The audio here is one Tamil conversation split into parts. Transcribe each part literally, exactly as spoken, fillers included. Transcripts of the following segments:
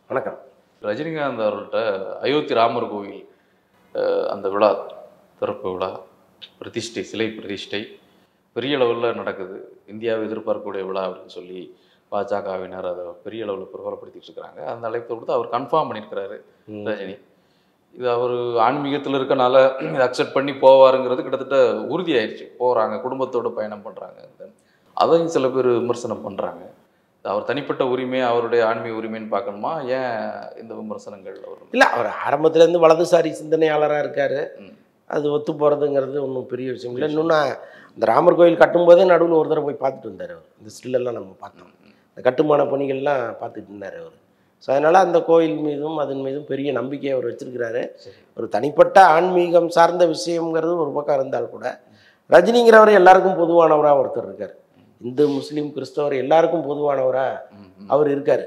வணக்கம். ரஜினிகாந்த் அவர்கள்ட்ட அயோத்தி ராமர் கோவில் அந்த விழா, திறப்பு விழா, பிரதிஷ்டை, சிலை பிரதிஷ்டை பெரிய அளவில் நடக்குது. இந்தியாவை எதிர்பார்க்கக்கூடிய விழா அப்படின்னு சொல்லி பாஜகவினர் அதை பெரிய அளவில் பிரபலப்படுத்திட்டு இருக்கிறாங்க. அந்த அழைப்பு கொடுத்து அவர் கன்ஃபார்ம் பண்ணியிருக்கிறாரு ரஜினி. இது அவர் ஆன்மீகத்தில் இருக்கனால இதை அக்செப்ட் பண்ணி போவாருங்கிறது கிட்டத்தட்ட உறுதியாயிடுச்சு. போகிறாங்க, குடும்பத்தோடு பயணம் பண்ணுறாங்க. அதையும் சில பேர் விமர்சனம் பண்ணுறாங்க. அவர் தனிப்பட்ட உரிமை, அவருடைய ஆன்மீக உரிமைன்னு பார்க்கணுமா? ஏன் இந்த விமர்சனங்கள்? அவர் இல்லை, அவர் ஆரம்பத்துலேருந்து வலதுசாரி சிந்தனையாளராக இருக்கார். அது ஒத்து போகிறதுங்கிறது ஒன்றும் பெரிய விஷயம் இல்லை. இன்னொன்று, இந்த ராமர் கோயில் கட்டும்போதே நடுவில் ஒரு தடவை போய் பார்த்துட்டு வந்தார் அவர். இந்த ஸ்டில்லெல்லாம் நம்ம பார்த்தோம். இந்த கட்டுமான பணிகள்லாம் பார்த்துட்டு இருந்தார் அவர். ஸோ அதனால் அந்த கோயில் மீதும் அதன் மீதும் பெரிய நம்பிக்கையை அவர் வச்சுருக்கிறாரு. ஒரு தனிப்பட்ட ஆன்மீகம் சார்ந்த விஷயங்கிறது ஒரு பக்கம் இருந்தால் கூட, ரஜினிங்கிறவர் எல்லாருக்கும் பொதுவானவராக ஒருத்தர் இருக்கார். இந்து, முஸ்லீம், கிறிஸ்தவர் எல்லாருக்கும் பொதுவானவராக அவர் இருக்கார்.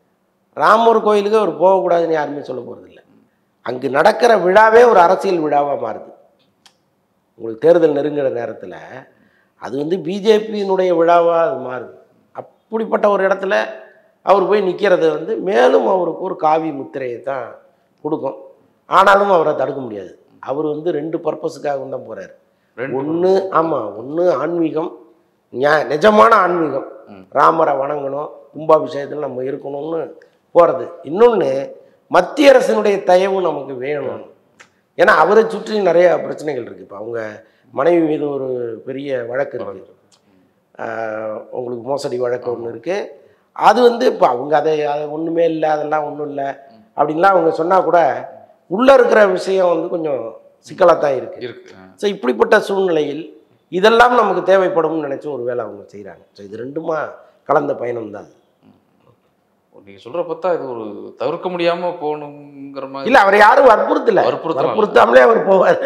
ராமர் கோயிலுக்கு அவர் போகக்கூடாதுன்னு யாருமே சொல்ல போகிறதில்ல. அங்கு நடக்கிற விழாவே ஒரு அரசியல் விழாவாக மாறுது. உங்களுக்கு தேர்தல் நெருங்குற நேரத்தில் அது வந்து பிஜேபியினுடைய விழாவாக அது மாறுது. அப்படிப்பட்ட ஒரு இடத்துல அவர் போய் நிற்கிறது வந்து மேலும் அவருக்கு ஒரு காவி முத்திரையை தான் கொடுக்கும். ஆனாலும் அவரை தடுக்க முடியாது. அவர் வந்து ரெண்டு பர்பஸுக்காக தான் போகிறார். ஒன்று, ஆமாம், ஒன்று ஆன்மீகம், நிஜமான ஆன்மீகம், ராமரை வணங்கணும், கும்பாபிஷேகத்தில் நம்ம இருக்கணும்னு போகிறது. இன்னொன்று, மத்திய அரசினுடைய தயவு நமக்கு வேணும். ஏன்னா அவரை சுற்றி நிறைய பிரச்சனைகள் இருக்குது. இப்போ அவங்க மனைவி மீது ஒரு பெரிய வழக்கு இருக்குது, உங்களுக்கு மோசடி வழக்கு ஒன்று இருக்குது. அது வந்து இப்போ அவங்க அதை அதை ஒன்றுமே இல்லை, அதெல்லாம் ஒன்றும் இல்லை அப்படின்லாம் அவங்க சொன்னால் கூட உள்ளே இருக்கிற விஷயம் வந்து கொஞ்சம் சிக்கலாக தான் இருக்குது. ஸோ இப்படிப்பட்ட சூழ்நிலையில் இதெல்லாம் நமக்கு தேவைப்படும்னு நினச்சி ஒரு வேலை அவங்க செய்கிறாங்க. ஸோ இது ரெண்டுமா கலந்த பயணம் தான். நீங்கள் சொல்கிற பார்த்தா இது ஒரு தவிர்க்க முடியாமல் போகணுங்கிற மாதிரி இல்லை. அவர் யாரும் வற்புறுத்தலை, வற்புறுத்தாமலே அவர் போவார்.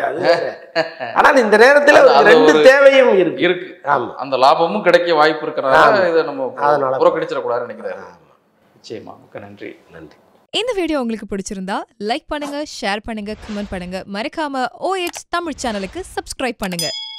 ஆனால் இந்த நேரத்தில் ரெண்டு தேவையும் இருக்கு இருக்கு ஆமாம், அந்த லாபமும் கிடைக்க வாய்ப்பு இருக்கிறனால இதை நம்ம அதனால புறக்கணிச்சிடக்கூடாதுன்னு நினைக்கிறாரு. நிச்சயமா, மிக்க நன்றி. நன்றி. இந்த வீடியோ உங்களுக்கு பிடிச்சிருந்தா லைக் பண்ணுங்க, ஷேர் பண்ணுங்க, கமெண்ட் பண்ணுங்க. மறக்காம ஓஎச் தமிழ் சேனலுக்கு சப்ஸ்கிரைப் பண்ணுங்க.